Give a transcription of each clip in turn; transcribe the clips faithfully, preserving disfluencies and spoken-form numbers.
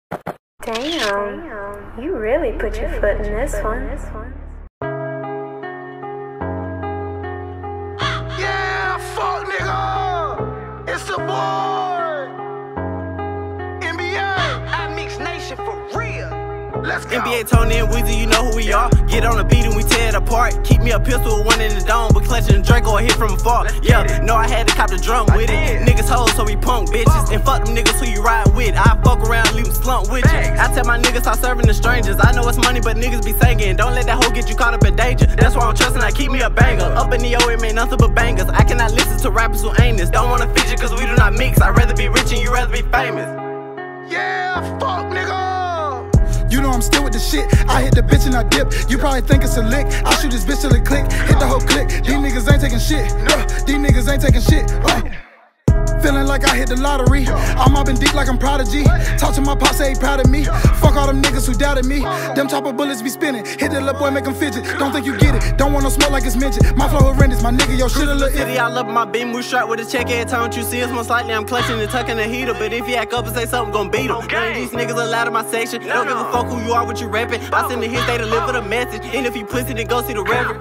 Damn, you really put your foot in this one. Yeah, fuck nigga, it's the boy, N B A, I Mix Nation for real. Let's go. N B A, Tony and Weezy, you know who we are. Get on the beat and we tear it apart. Keep me a pistol with one in the dome, but clutching Draco or hit from afar. Yeah, know I had to cop the drum with it. Niggas hoes, so we punk bitches. And fuck them niggas who you ride with. I fuck around, leave them slump with you. I tell my niggas stop serving the strangers. I know it's money, but niggas be singing. Don't let that hoe get you caught up in danger. That's why I'm trusting, I keep me a banger. Up in the O, it ain't nothing but bangers. I cannot listen to rappers who ain't this. Don't wanna feature cause we do not mix. I'd rather be rich and you rather be famous. Yeah, fuck nigga. You know I'm still with the shit. I hit the bitch and I dip. You probably think it's a lick. I shoot this bitch till it click. Hit the whole click. These niggas ain't taking shit. Uh, these niggas ain't taking shit. Uh. Feeling like I hit the lottery. I'm mobbing deep like I'm Prodigy. Talk to my pops, say he proud of me. Fuck all them niggas who doubted me. Them chopper bullets be spinning. Hit the little boy, make him fidget. Don't think you get it. Don't want no smoke like it's midget. My flow horrendous, my nigga, yo shit a little City, I love my beam, we strap with a check every time you see us. Most likely I'm clutching and tucking the heater. But if you act up and say something, gon' beat him. None of these niggas allowed in my section. Don't give a fuck who you are, what you rapping. I send the hits, they deliver the message. And if you pussy, then go see the reverend.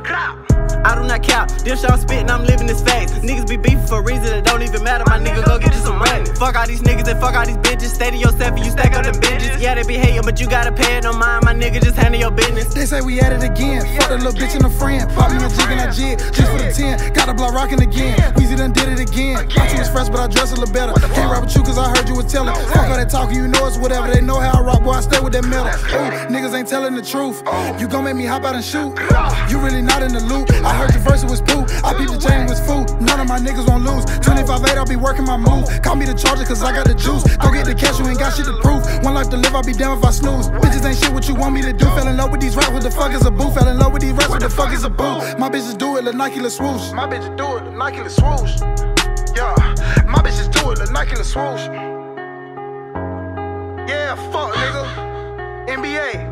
I do not count. This shit I'm spitting, I'm living this facts. Niggas be beefing for reasons that don't even matter. My nigga go get you some money. Fuck all these niggas and fuck all these bitches. Stay to yourself and you stack up them bitches. Yeah, they be hating, but you gotta pay it no mind. My nigga, just handle your business. They say we at it again. Fuck the little bitch and a friend. Pop me a jig and I jig. Just for the ten. Got the block rocking again. Weezy done did it again. Thought you was fresh, but I dress a little better. Can't rap with you cause I heard you was telling. Fuck all that talking, you know it's whatever. They know how I rock, boy, I stay with that metal. Ooh, niggas ain't telling the truth. You gon' make me hop out and shoot. You really not in the loop. I heard your verse, it was poo. I peeped the chain was food. None of my niggas won't lose. twenty-five eight, I'll be working my move. Call me the charger cause I got the juice. Go get the cash, you ain't got shit to prove. One life to live, I'll be damn if I snooze. Bitches ain't shit what you want me to do. Fell in love with these raps, what the fuck is a boo? Fell in love with these raps, what the fuck is a boo? My bitches do it, the Nike, the swoosh. My bitches do it, the Nike, the swoosh. Yeah, my bitches do it, the Nike, the swoosh. Yeah, fuck nigga, N B A.